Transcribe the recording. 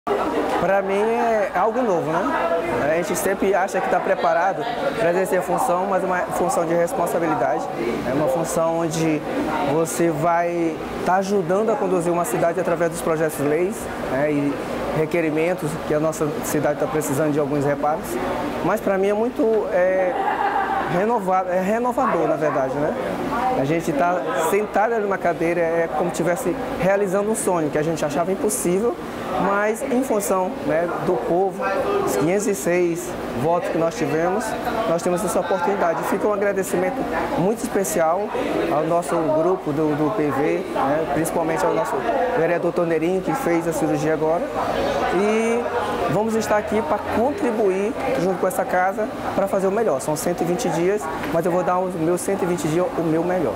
Para mim é algo novo, né? A gente sempre acha que está preparado para exercer a função, mas é uma função de responsabilidade. É uma função onde você vai estar ajudando a conduzir uma cidade através dos projetos de leis, né, e requerimentos que a nossa cidade está precisando de alguns reparos. Mas para mim é muito renovador, na verdade, né? A gente está sentado ali numa cadeira, é como se estivesse realizando um sonho que a gente achava impossível, mas em função, né, do povo, os 506 votos que nós tivemos, nós temos essa oportunidade. Fica um agradecimento muito especial ao nosso grupo do PV, né, principalmente ao nosso vereador Toneirinho, que fez a cirurgia agora. E vamos estar aqui para contribuir junto com essa casa para fazer o melhor. São 120 dias, mas eu vou dar os meus 120 dias o meu melhor.